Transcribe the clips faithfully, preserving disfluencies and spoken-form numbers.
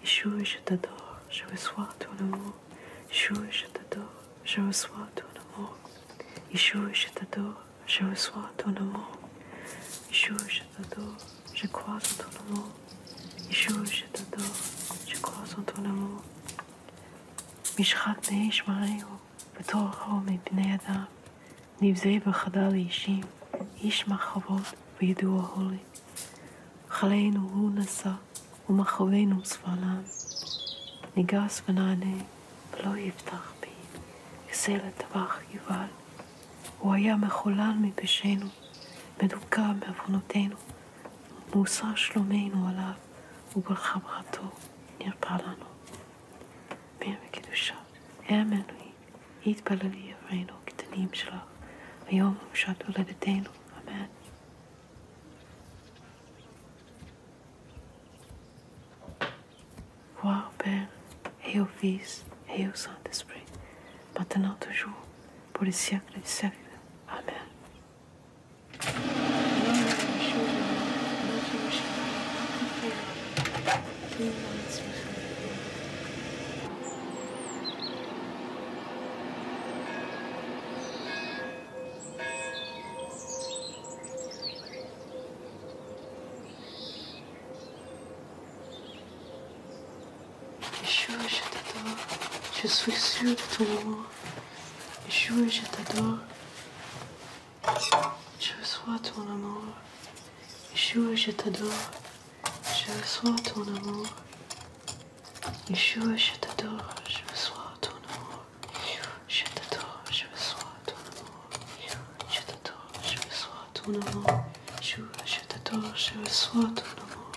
Yeshua, je t'adore, je reçois ton amour. Yeshua, je t'adore, je reçois ton amour. Yeshua, je t'adore, je reçois ton amour. Yeshua, je t'adore, je crois en ton amour. Yeshua, je t'adore, je crois en ton amour. משחק מאיש מראהו, בתורכו מבני אדם, נבזה בחדל אישים, איש מחוות וידוע הולי. חלנו הוא נשא, ומחוונו צפונם. ניגס ונענה, ולא יפתח פי, יעשה לטבח יובל. הוא היה מחולל מפשענו, מדוכא מעוונותינו, מוסר שלומנו עליו, ובחברתו נרפא לנו. מיר וקדושה, האמן לי, יתפללי עברנו קטנים שלך, היום ובשעת הולדתנו, אמן. Voir Père, et au Fils, et au Saint-Esprit, maintenant toujours, pour les siècles des siècles. Amen. Yeshua, je t'adore, je suis sûr de ton amour. Yeshua, je t'adore, je reçois ton amour. Yeshua, je t'adore, je reçois ton amour. Yeshua, je t'adore, je reçois ton amour. Je t'adore, je reçois ton amour. Je t'adore, je reçois ton amour. Yeshua, je t'adore, je reçois ton amour.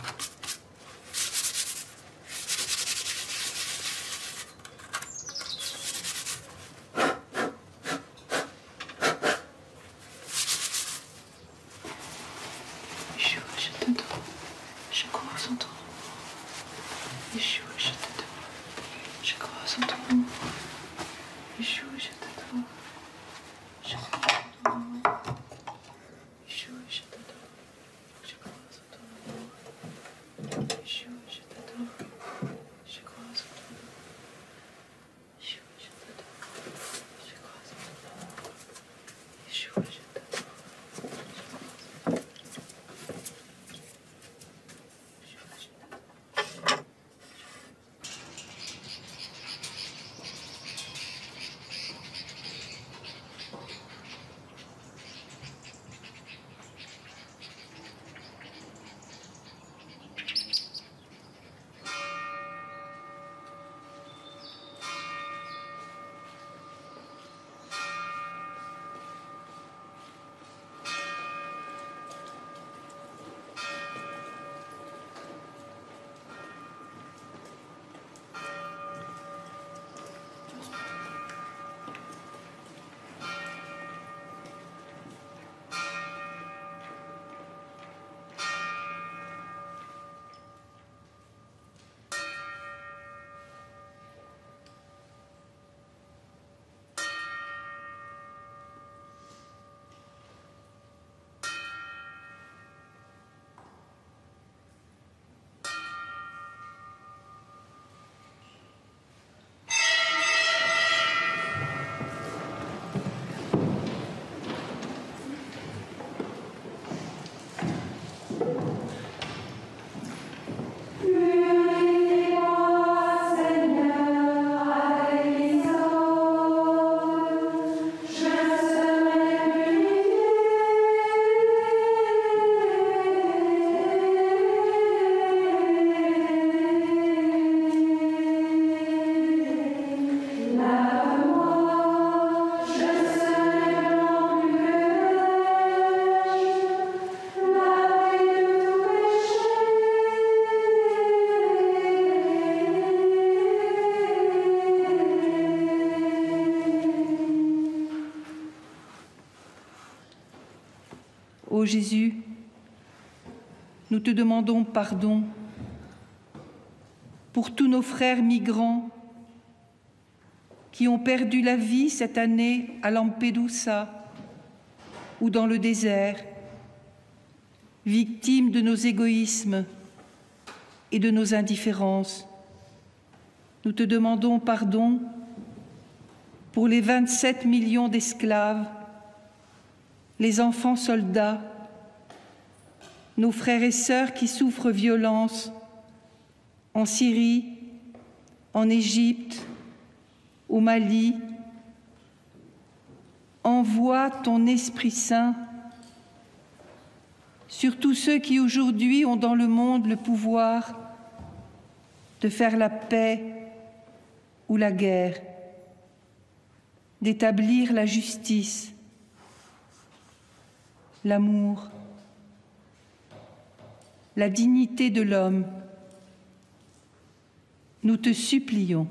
Ô Jésus, nous te demandons pardon pour tous nos frères migrants qui ont perdu la vie cette année à Lampedusa ou dans le désert, victimes de nos égoïsmes et de nos indifférences. Nous te demandons pardon pour les vingt-sept millions d'esclaves, les enfants soldats, nos frères et sœurs qui souffrent violence en Syrie, en Égypte, au Mali. Envoie ton Esprit Saint sur tous ceux qui aujourd'hui ont dans le monde le pouvoir de faire la paix ou la guerre, d'établir la justice, l'amour, la dignité de l'homme. Nous te supplions.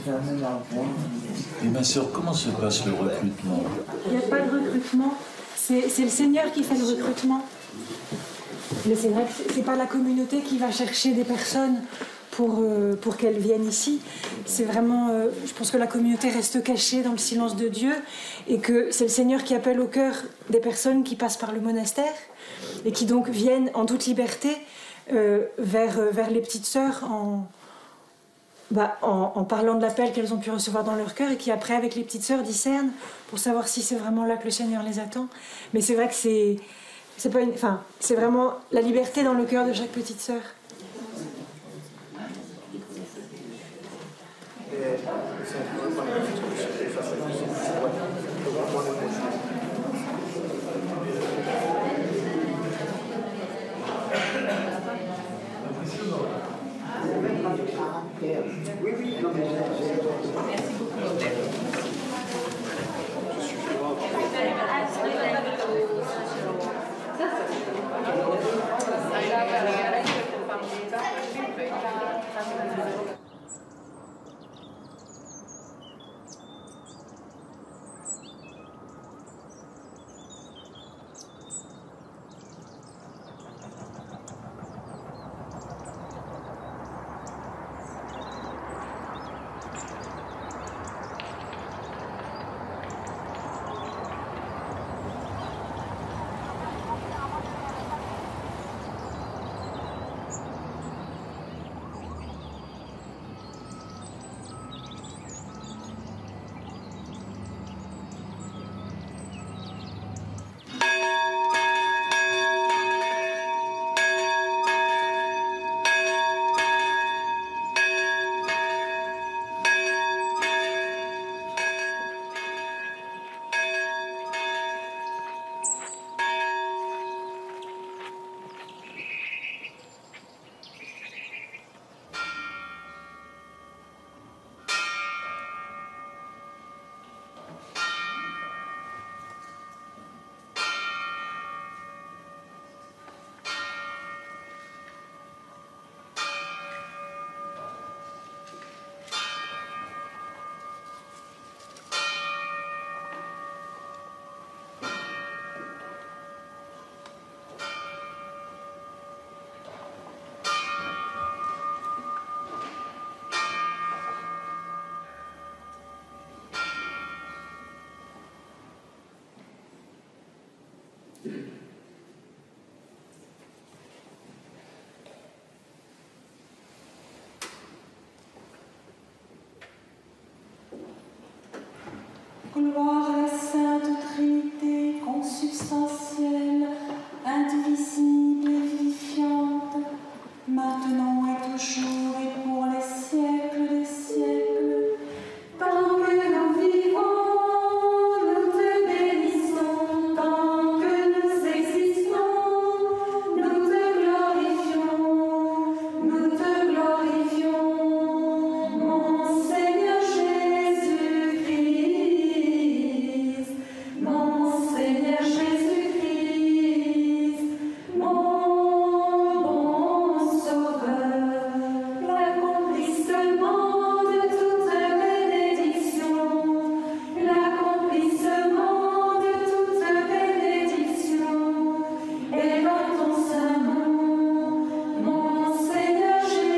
Et ma sœur, comment se passe le recrutement? Il n'y a pas de recrutement. C'est le Seigneur qui fait le recrutement. Mais c'est vrai que ce n'est pas la communauté qui va chercher des personnes pour, euh, pour qu'elles viennent ici. C'est vraiment... Euh, je pense que la communauté reste cachée dans le silence de Dieu et que c'est le Seigneur qui appelle au cœur des personnes qui passent par le monastère et qui donc viennent en toute liberté euh, vers, vers les petites sœurs en, bah, en, en parlant de l'appel qu'elles ont pu recevoir dans leur cœur et qui après avec les petites sœurs discernent pour savoir si c'est vraiment là que le Seigneur les attend. Mais c'est vrai que c'est... C'est pas une, enfin, c'est vraiment la liberté dans le cœur de chaque petite sœur. Gloire à la Sainte Trinité, consubstantielle, indivisible et vivifiante, maintenant et toujours et pour les siècles des siècles. Tant que nous vivons, nous te bénissons, tant que nous existons, nous te glorifions, nous te glorifions, mon Seigneur Jésus-Christ. Mon Seigneur Jésus-Christ, mon bon Sauveur, l'accomplissement de toute bénédiction, l'accomplissement de toute bénédiction, est dans ton saint nom, mon Seigneur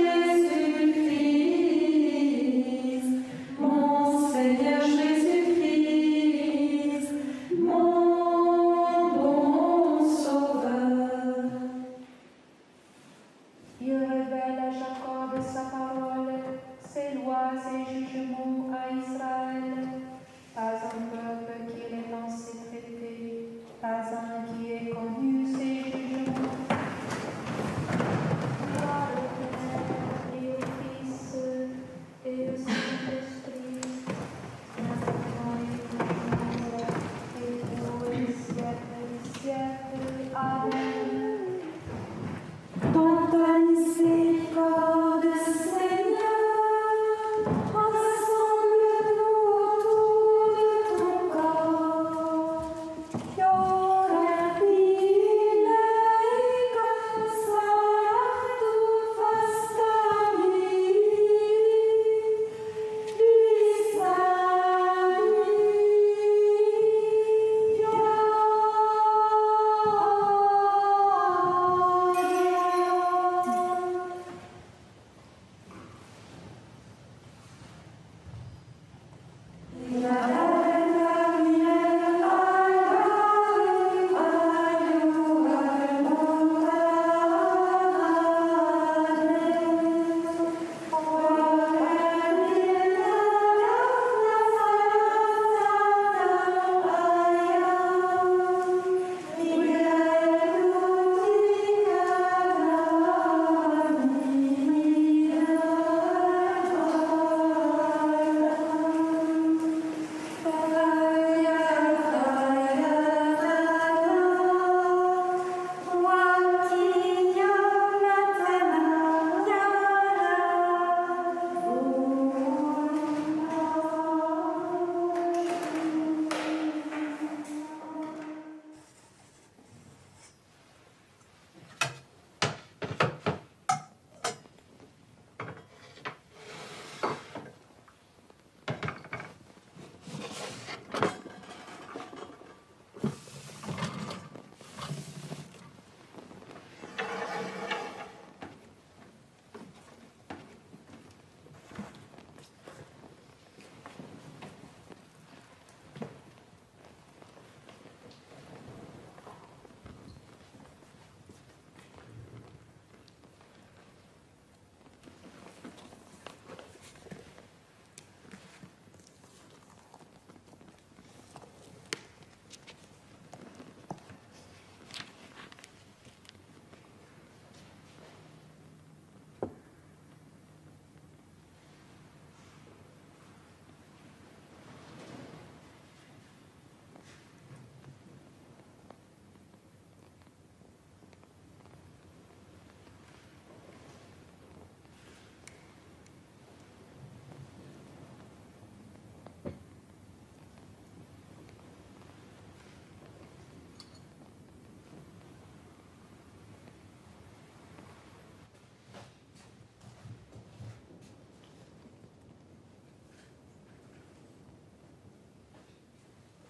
Jésus-Christ, mon Seigneur Jésus-Christ, mon bon Sauveur. Il révèle à Jacob sa parole, ses lois et jugements à Israël. Pas un peuple qui les lance ses traités, pas un qui ait connu ses jugements. Gloire au Père et au Fils et au Saint-Esprit, maintenant et toujours et pour les siècles des siècles. Amen. Dans ta miséricorde, Seigneur, en son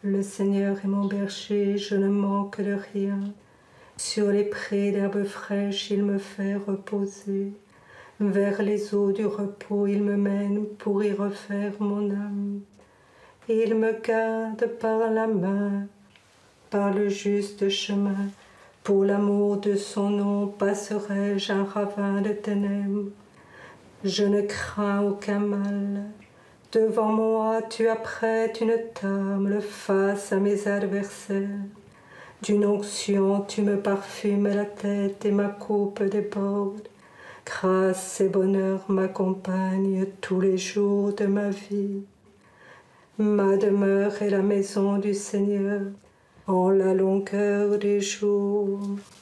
Le Seigneur est mon berger, je ne manque de rien. Sur les prés d'herbes fraîches, il me fait reposer. Vers les eaux du repos, il me mène pour y refaire mon âme. Il me garde par la main, par le juste chemin. Pour l'amour de son nom, passerai-je un ravin de ténèbres. Je ne crains aucun mal. Devant moi, tu apprêtes une table face à mes adversaires. D'une onction, tu me parfumes la tête et ma coupe déborde. Grâce et bonheur m'accompagnent tous les jours de ma vie. Ma demeure est la maison du Seigneur en la longueur des jours.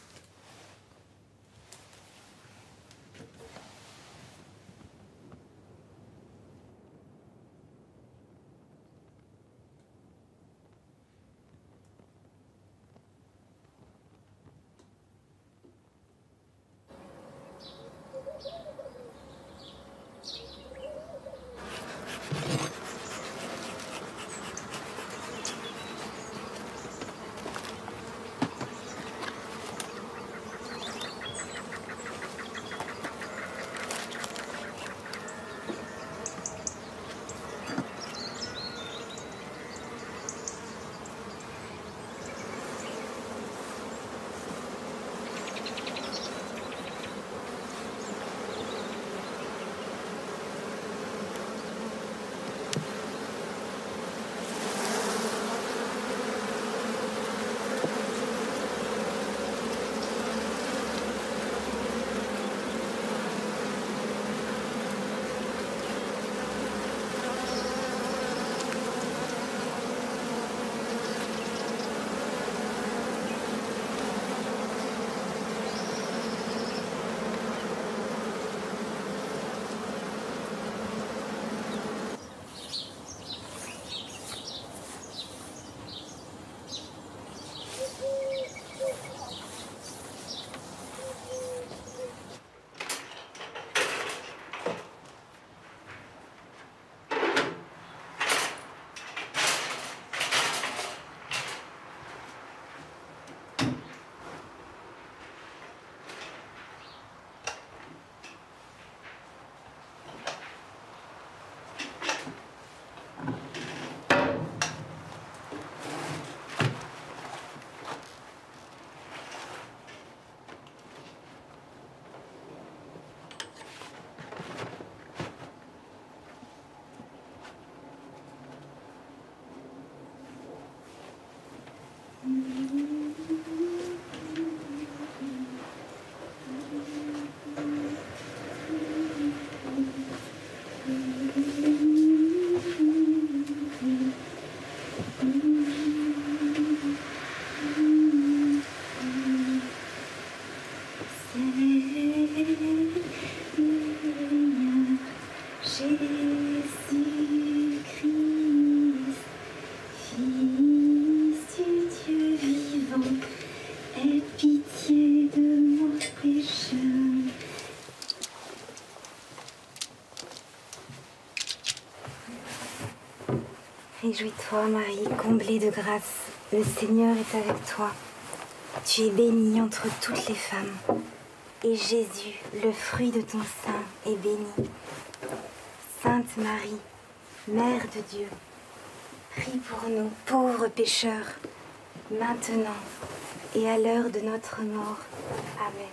Réjouis-toi, Marie, comblée de grâce, le Seigneur est avec toi. Tu es bénie entre toutes les femmes, et Jésus, le fruit de ton sein, est béni. Sainte Marie, Mère de Dieu, prie pour nous, pauvres pécheurs, maintenant et à l'heure de notre mort. Amen.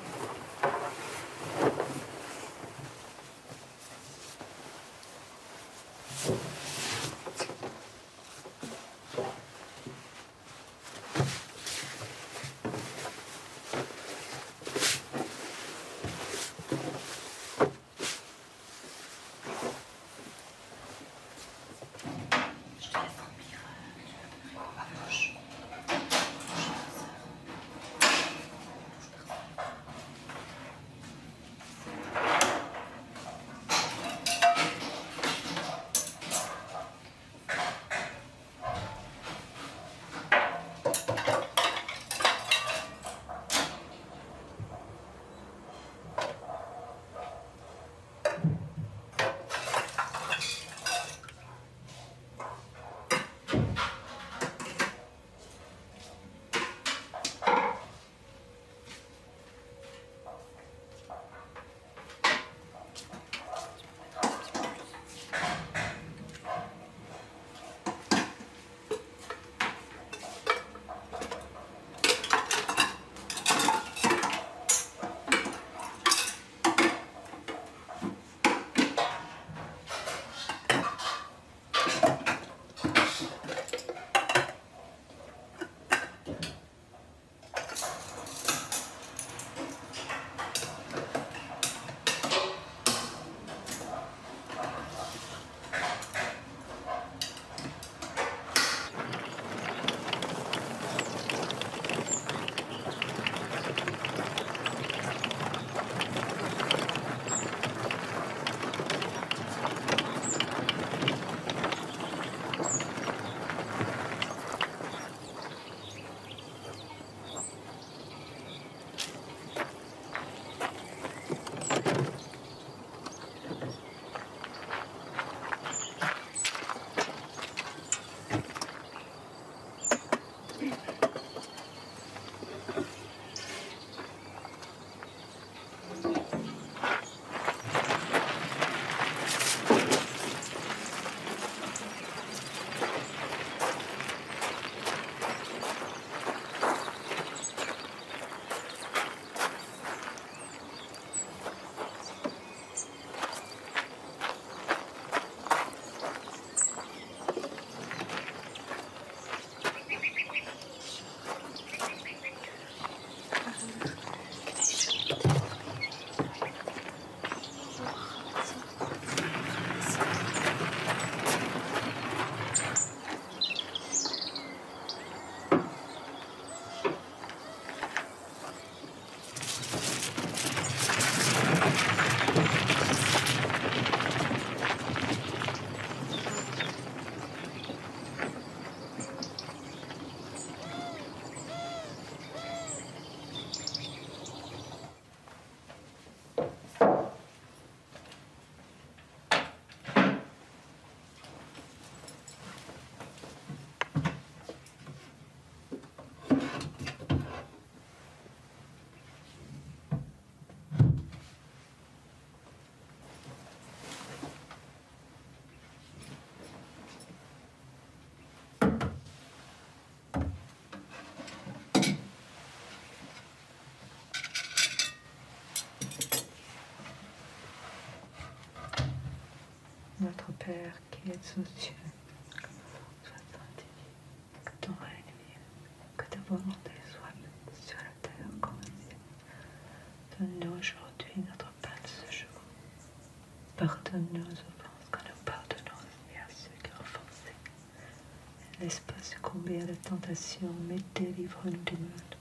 Père qui es aux cieux, sois sanctifié, que ton règne vienne, que ta volonté soit faite sur la terre comme au ciel. Donne-nous aujourd'hui notre pain de ce jour. Pardonne-nous nos offenses, comme nous pardonnons aussi à ceux qui ont offensé. Ne laisse pas succomber à la tentation, mais délivre-nous du mal.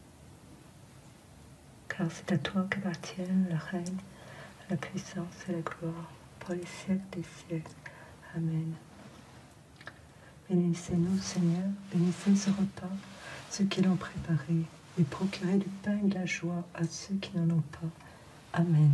Car c'est à toi qu'appartiennent le règne, la puissance et la gloire, pour les siècles des siècles. Amen. Bénissez-nous, Seigneur, bénissez ce repas, ceux qui l'ont préparé, et procurez du pain et de la joie à ceux qui n'en ont pas. Amen.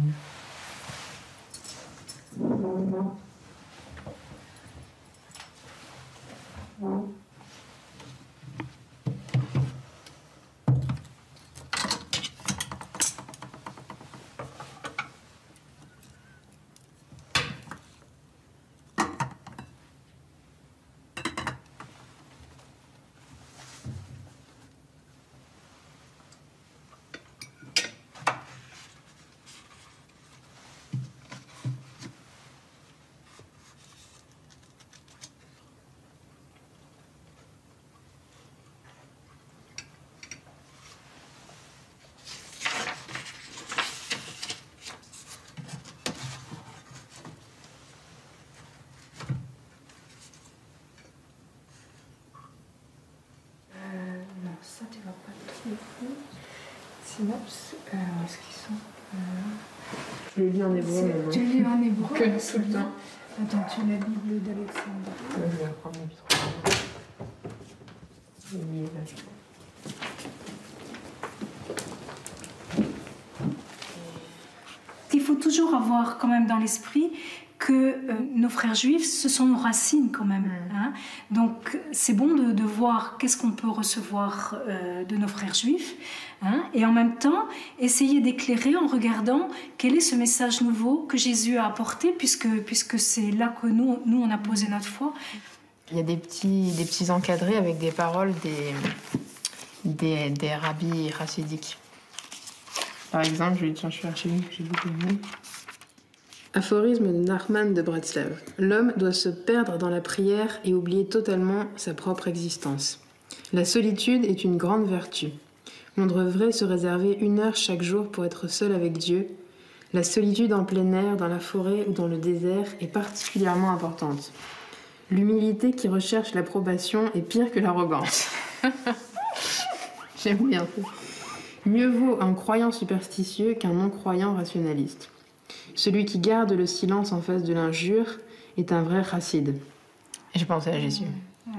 Ça, tu vas pas trop fou. Synopsis, euh, où est-ce qu'ils sont euh... Je le lis en hébreu. C'est... Tu le lis en hébreu Que tout le temps. Attends, tu as la Bible d'Alexandre. Ouais, je vais la prendre le Il faut toujours avoir quand même dans l'esprit que euh, nos frères juifs, ce sont nos racines quand même. Mmh. Hein. Donc c'est bon de, de voir qu'est-ce qu'on peut recevoir euh, de nos frères juifs, hein, et en même temps essayer d'éclairer en regardant quel est ce message nouveau que Jésus a apporté, puisque, puisque c'est là que nous, nous, on a posé notre foi. Il y a des petits, des petits encadrés avec des paroles des, des, des rabbis chassidiques. Par exemple, je vais te chercher une que j'ai beaucoup aimée. Aphorisme de Nachman de Bretzlav. L'homme doit se perdre dans la prière et oublier totalement sa propre existence. La solitude est une grande vertu. On devrait se réserver une heure chaque jour pour être seul avec Dieu. La solitude en plein air, dans la forêt ou dans le désert est particulièrement importante. L'humilité qui recherche l'approbation est pire que l'arrogance. J'aime bien ça. Mieux vaut un croyant superstitieux qu'un non-croyant rationaliste. Celui qui garde le silence en face de l'injure est un vrai chassid. Et je pensais à Jésus. Oui.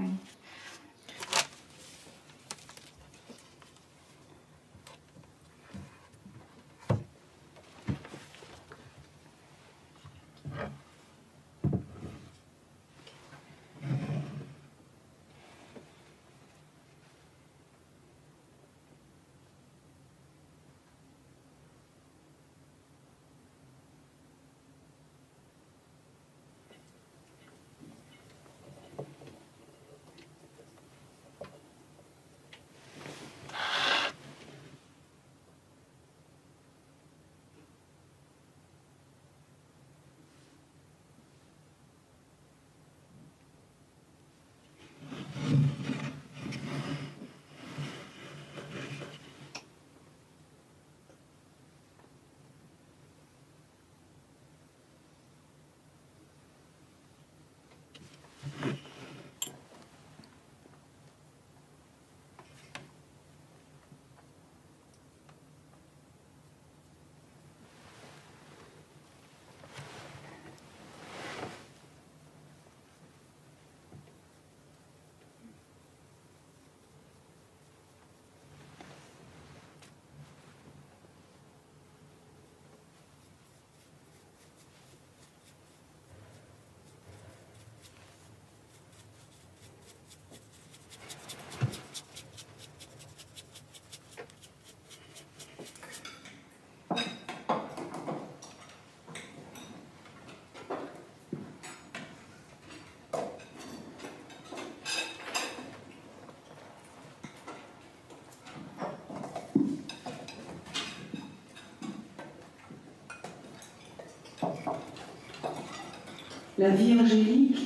La vie angélique,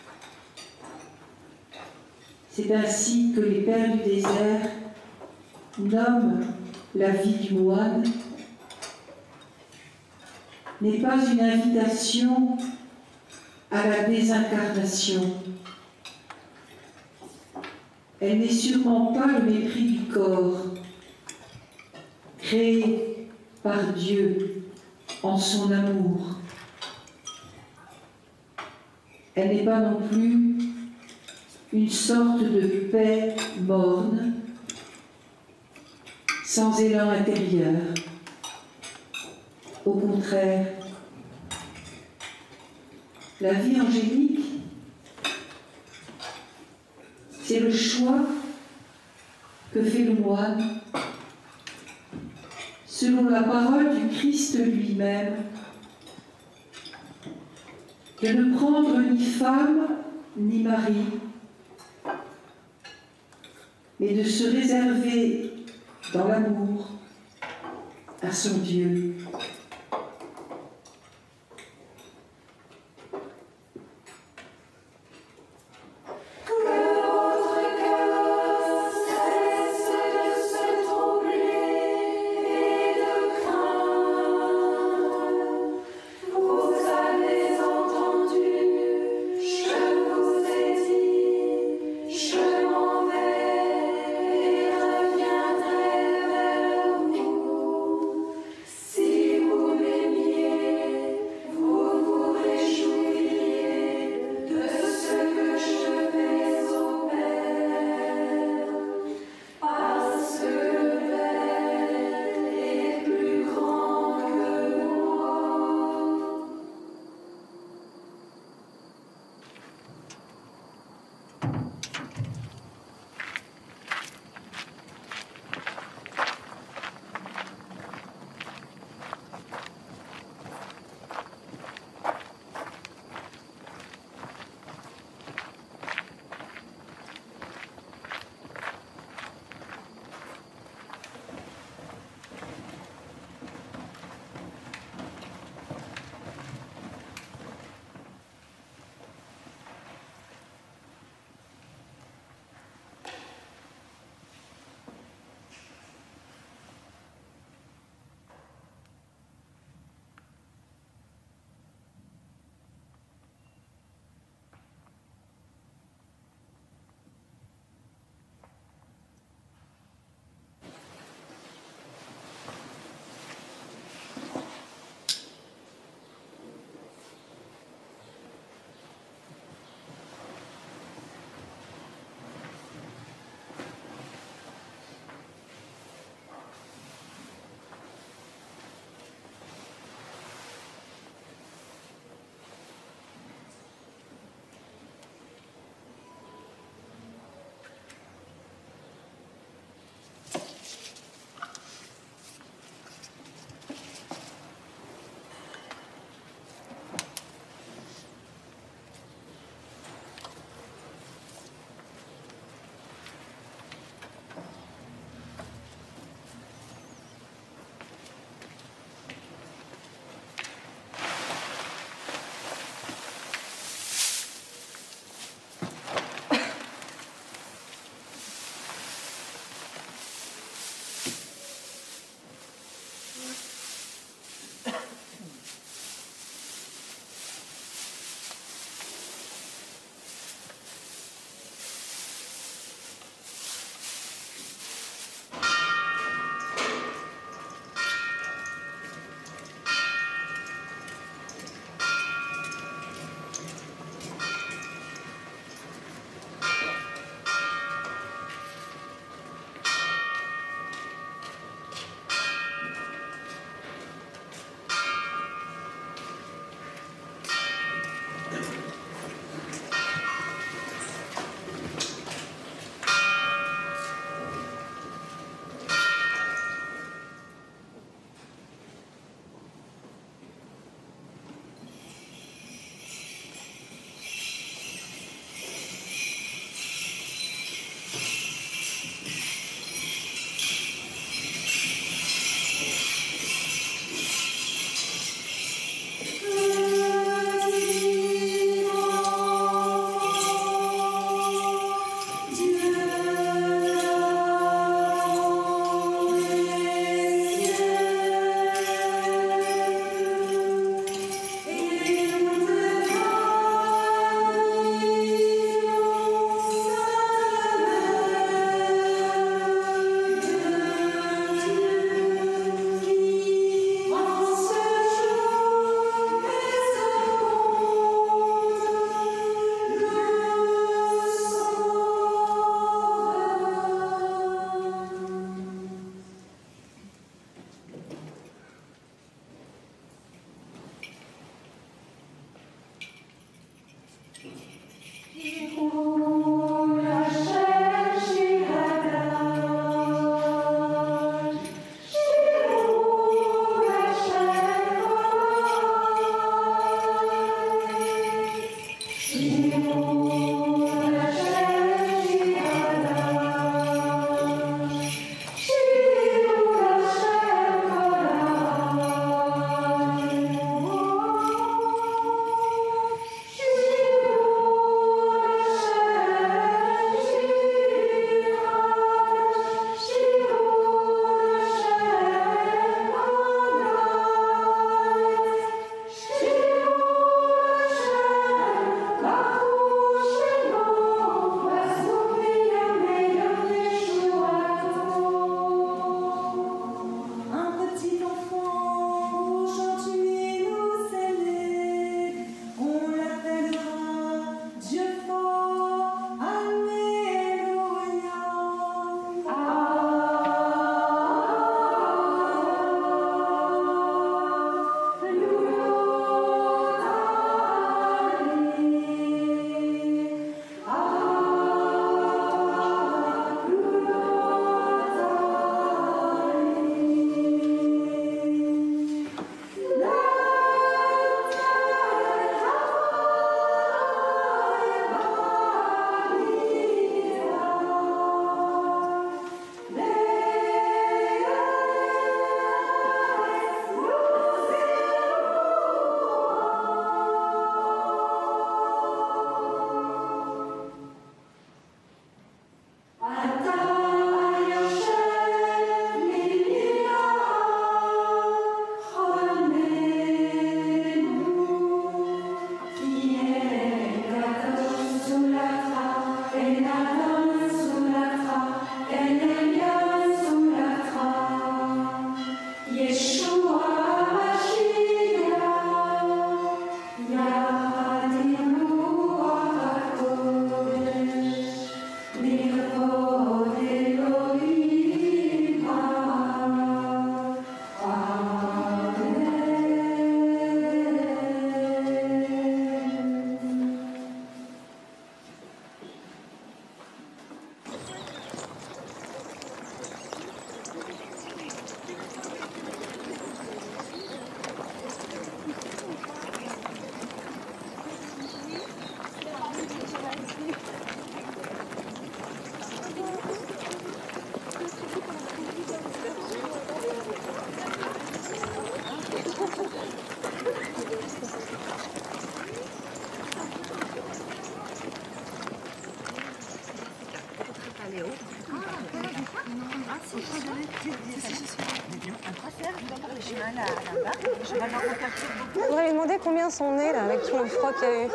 c'est ainsi que les pères du désert nomment la vie du moine, n'est pas une invitation à la désincarnation. Elle n'est sûrement pas le mépris du corps, créé par Dieu en son amour. Elle n'est pas non plus une sorte de paix morne, sans élan intérieur. Au contraire, la vie angélique, c'est le choix que fait le moine, selon la parole du Christ lui-même, de ne prendre ni femme ni mari, mais de se réserver dans l'amour à son Dieu. Si On va lui demander combien sont nés là, avec tout le froid qu'il y a eu.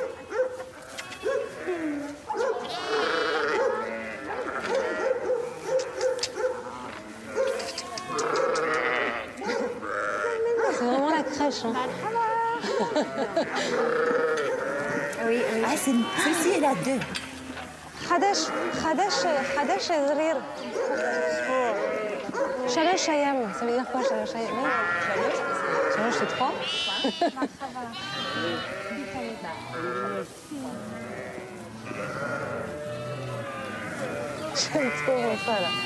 C'est vraiment la crèche. Hein. Oui, oui. Ah, celle-ci, elle a deux. Khadesh, Khadesh, Khadesh et Zrir. Shalosh Hayam, ça veut dire quoi, Shalosh Hayam? Shalosh, c'est trois. J'aime trop ça, là.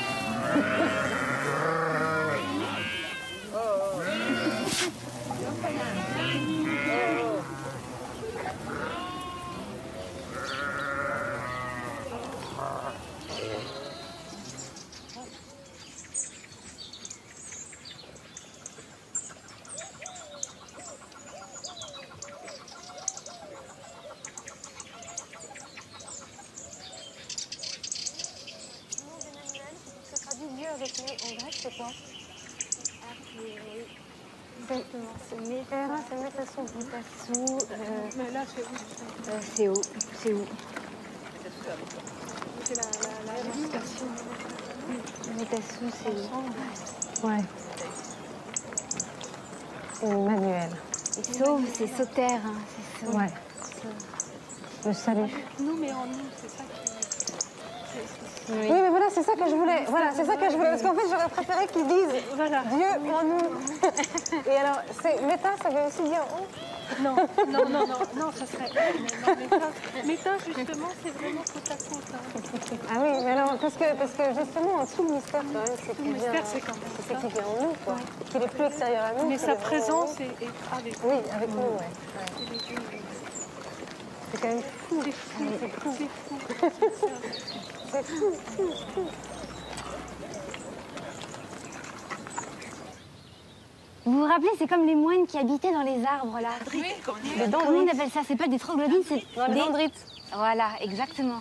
Avec les en grec, c'est quoi? Exactement, c'est métera, c'est métassou, métassou. Mais là, c'est où? C'est où? C'est où? C'est la méditation. Métassou, c'est où? Ouais. C'est manuel. Et sauve, c'est sauterre. Hein, c'est sauve. Ouais. Le salut. Nous, mais en nous, c'est ça qui. Oui. oui, mais voilà, c'est ça que je voulais. Voilà, c'est ça que je voulais. Parce qu'en fait, j'aurais préféré qu'ils disent voilà. Dieu en nous. Et alors, c'est méta, ça veut aussi dire on? Non, non, non, non, non, ça serait elle, mais non, méta. Méta, justement, c'est vraiment côte à côte. Hein. Ah oui, mais alors, parce que, parce que justement, en dessous, le mystère, quand même, c'est le mystère, c'est quand même c'est qu'il est en nous, quoi. Ouais. Qu'il est plus extérieur à nous. Mais sa présence est, est avec nous. Oui, avec nous, ouais. ouais. C'est quand même fou. C'est fou, c'est fou, c'est fou. C'est fou, fou, fou. Vous vous rappelez, c'est comme les moines qui habitaient dans les arbres, là. Oui, les dendrites. Comment on appelle ça? C'est pas des troglodytes, c'est des dendrites. Voilà, exactement.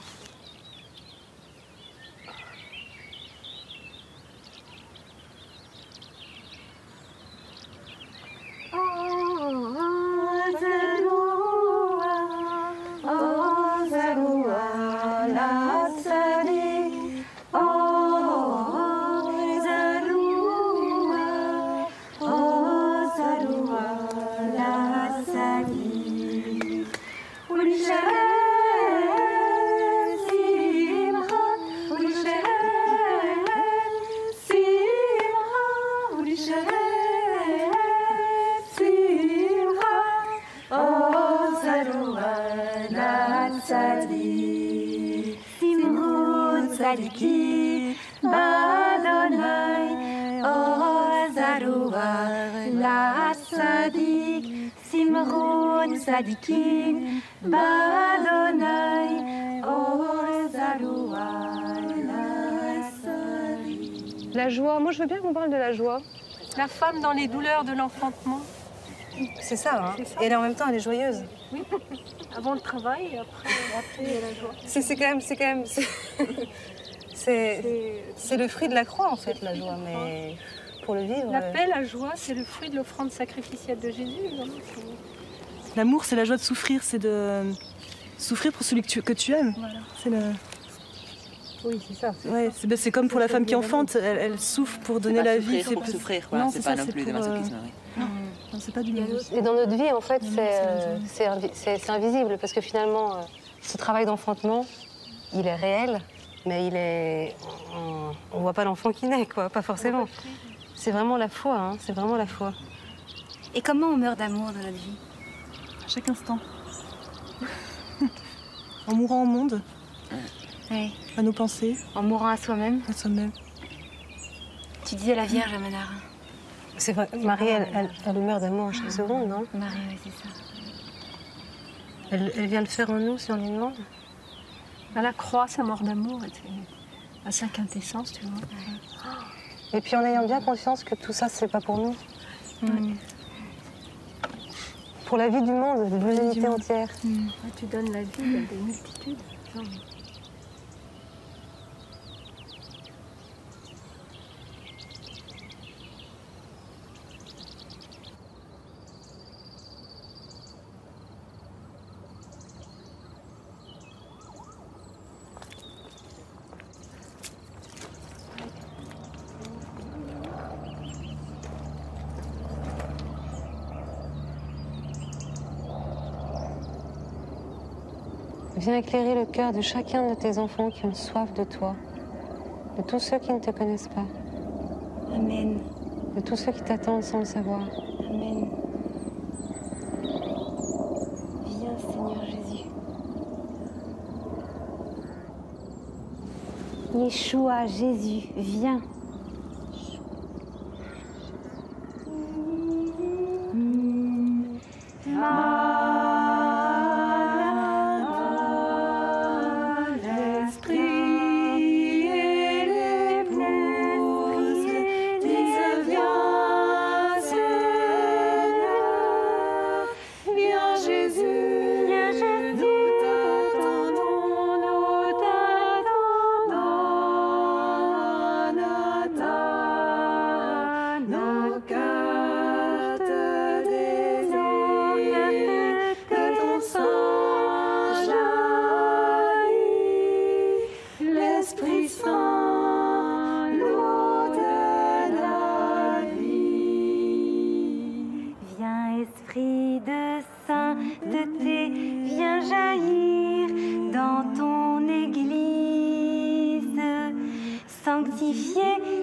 Sadiki, Badonai, Ozaroua, la Sadik, Simron Sadikin, Badonai, Ozaroua, la Sadik. La joie, moi je veux bien qu'on parle de la joie. La femme dans les douleurs de l'enfantement. C'est ça, hein. Ça. Et en même temps, elle est joyeuse. Oui, avant le travail et après, après la joie. C'est quand même, c'est quand même, c'est le fruit de la croix en fait, la joie, mais pour le vivre... La paix, la joie, c'est le fruit de l'offrande sacrificielle de Jésus. L'amour, c'est la joie de souffrir, c'est de souffrir pour celui que tu, que tu aimes. Voilà. C'est le... Oui, c'est ça. Ouais, c'est ben, comme pour la femme qui enfante, elle, elle souffre pour donner la vie. C'est pour plus... souffrir, quoi. C'est pas non plus de masochisme. Euh... Oui. Non, non c'est pas du masochisme. Et dans notre vie, en fait, c'est euh, invisible, parce que finalement, euh, ce travail d'enfantement, il est réel, mais il est... On, on voit pas l'enfant qui naît, quoi, pas forcément. C'est vraiment la foi, hein, c'est vraiment la foi. Et comment on meurt d'amour dans notre vie? À chaque instant. En mourant au monde. Oui. À nos pensées. En mourant à soi-même. À soi-même. Tu disais la Vierge à Manara. C'est vrai, Marie, elle, elle, elle meurt d'amour à chaque seconde, non? Marie, oui, c'est ça. Elle, elle vient le faire en nous si on lui demande? À la croix, sa mort d'amour était à sa quintessence, tu vois. Ouais. Et puis en ayant bien conscience que tout ça, c'est pas pour nous. Mm. Pour la vie du monde, de l'humanité entière. Mm. Tu donnes la vie à des multitudes. Genre. Viens éclairer le cœur de chacun de tes enfants qui ont soif de toi, de tous ceux qui ne te connaissent pas. Amen. De tous ceux qui t'attendent sans le savoir. Amen. Viens, Seigneur Jésus. Yeshua, Jésus, viens. Sanctifié